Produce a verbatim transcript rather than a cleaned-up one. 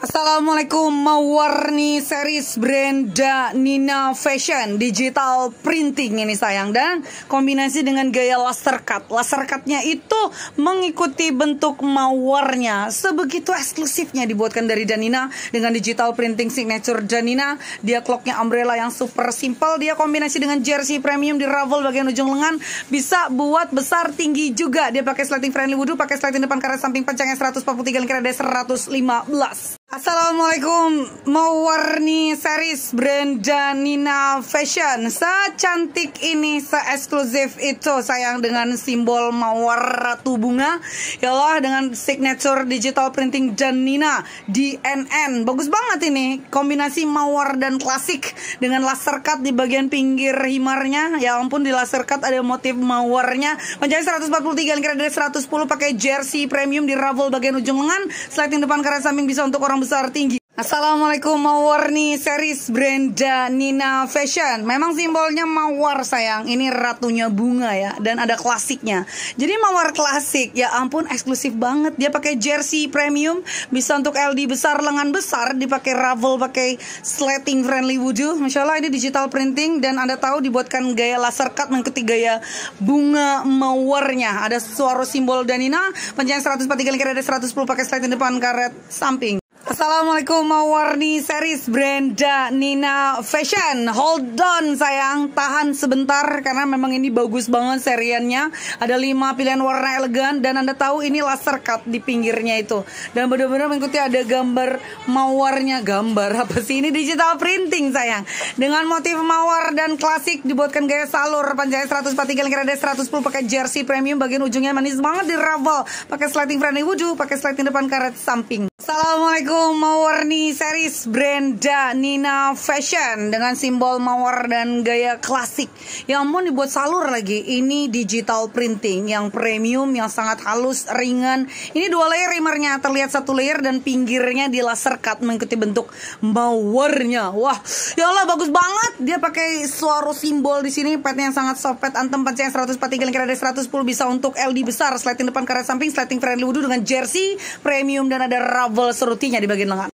Assalamualaikum, mewarni series brand Danina Fashion digital printing ini sayang, dan kombinasi dengan gaya laser cut. Laser cutnya itu mengikuti bentuk mawarnya, sebegitu eksklusifnya dibuatkan dari Danina dengan digital printing signature Danina. Dia clocknya umbrella yang super simple, dia kombinasi dengan jersey premium di ravel bagian ujung lengan, bisa buat besar tinggi juga. Dia pakai slating friendly wudhu, pakai slating depan karet samping panjangnya seratus empat puluh tiga lingkaran ada seratus lima belas. Assalamualaikum, mewarni series brand Danina Fashion secantik ini, seeksklusif itu sayang, dengan simbol mawar ratu bunga ya Allah, dengan signature digital printing Danina D N N. Bagus banget ini, kombinasi mawar dan klasik dengan laser cut di bagian pinggir himarnya. Ya ampun, di laser cut ada motif mawarnya. Panjangnya seratus empat puluh tiga lingkaran dari seratus sepuluh, pakai jersey premium di ravel bagian ujung lengan, slating depan karet samping bisa untuk orang besar tinggi. Assalamualaikum, mewarni series brand Danina Fashion. Memang simbolnya mawar sayang, ini ratunya bunga ya, dan ada klasiknya. Jadi mawar klasik, ya ampun eksklusif banget. Dia pakai jersey premium, bisa untuk L D besar, lengan besar, dipakai ravel, pakai slating friendly wudhu. Masya Allah, ini digital printing, dan Anda tahu dibuatkan gaya laser cut mengikuti gaya bunga mawarnya. Ada suara simbol Danina, panjang seratus empat puluh tiga lingkaran ada seratus sepuluh, pakai slating depan karet samping. Assalamualaikum, mewarni series brand Danina Fashion. Hold on sayang, tahan sebentar karena memang ini bagus banget seriannya. Ada lima pilihan warna elegan, dan Anda tahu ini laser cut di pinggirnya itu, dan benar-benar mengikuti ada gambar mawarnya. Gambar apa sih ini? Digital printing sayang, dengan motif mawar dan klasik, dibuatkan gaya salur. Panjangnya seratus empat puluh tiga lingkaran ada seratus sepuluh, pakai jersey premium bagian ujungnya manis banget di ravel, pakai slating friendly wudhu, pakai slating depan karet samping. Assalamualaikum, mewarni series brand Danina Fashion dengan simbol mawar dan gaya klasik. Ya ampun, dibuat salur lagi. Ini digital printing yang premium, yang sangat halus, ringan. Ini dua layer rimernya, terlihat satu layer, dan pinggirnya di laser cut mengikuti bentuk mawarnya. Wah, ya Allah bagus banget. Dia pakai suara simbol di sini, petnya yang sangat soft, pet antem, panjangnya seratus empat puluh tiga lingkaran ada seratus sepuluh, bisa untuk L D besar, slating depan karet samping, slating friendly wudhu dengan jersey premium, dan ada ravel serutinya di bagian lengan.